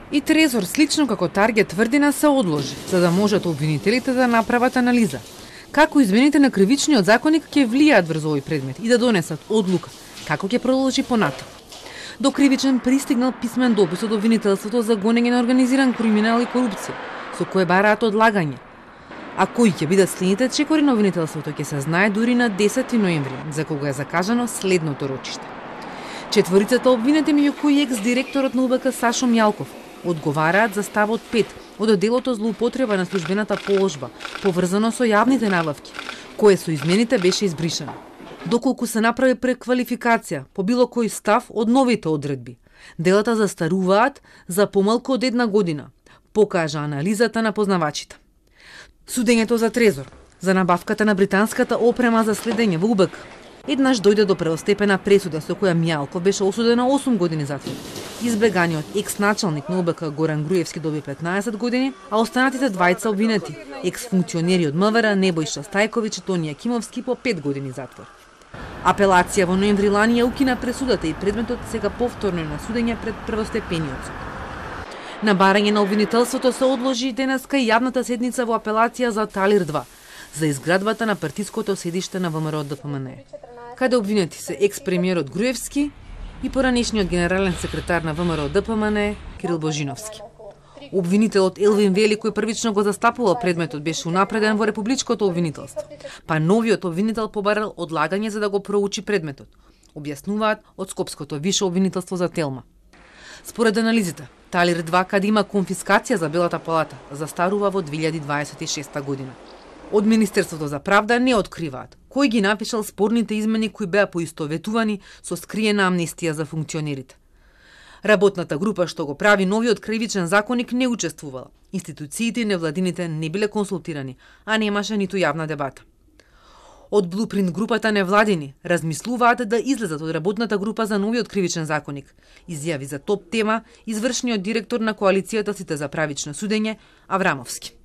И Трезор, слично како Таргет тврдина, се одложи, за да можат обвинителите да направат анализа. Како измените на кривичниот законник ќе влијаат врз овој предмет и да донесат одлука, како ќе продолжи понатаму. До кривичен пристигнал писмен допис од обвинителството за гонење на организиран криминал и корупција, со кое бараат одлагање. А кои ќе бидат следните чекори на обвинителството ќе се знае дури на 10 ноември, за кога е закажано следното рочиште. Четворицата обвинети, меѓу кои екс-директорот на УБК Сашо Мјалков, одговараат за ставот 5 од делото злоупотреба на службената положба, поврзано со јавните набавки, кое со измените беше избришано. Доколку се направи преквалификација по било кој став од новите одредби, делата застаруваат за помалку од 1 година, покажа анализата на познавачите. Судењето за Трезор, за набавката на британската опрема за следење во УБК, еднаш дојде до првостепена пресуда со која Мјалков беше осуден на 8 години затвор. Избеганиот екс-началник на УБК Горан Груевски доби 15 години, а останатите двајца обвинети, екс-функционери од МВР Небојша Стајковиќ и Тони Јакимовски по 5 години затвор. Апелација во ноември лани ја укина пресудата и предметот сега повторно на судење пред првостепениот суд. На барање на обвинителството се одложи денеска и јавната седница во апелација за Талир 2, за изградбата на партиското седиште на ВМРО ДПМН, каде обвинети се екс-премиерот Груевски и поранешниот генерален секретар на ВМРО ДПМН Кирил Божиновски. Обвинителот Елвин Вели, кој првично го застапувал предметот, беше унапреден во републичкото обвинителство, па новиот обвинител побарал одлагање за да го проучи предметот, објаснуваат од Скопското више обвинителство за Телма. Според анализите, Талир 2, каде има конфискација за Белата палата, застарува во 2026 година. Од Министерството за правда не откриваат кој ги напишал спорните измени кои беа поистоветувани со скриена амнестија за функционерите. Работната група што го прави новиот кривичен законник не учествувала. Институциите и невладините не биле консултирани, а немаше ниту јавна дебата. Од Блупринт групата невладини размислуваат да излезат од работната група за новиот кривичен законник, изјави за топ тема извршниот директор на коалицијата Сите за правично судење Аврамовски.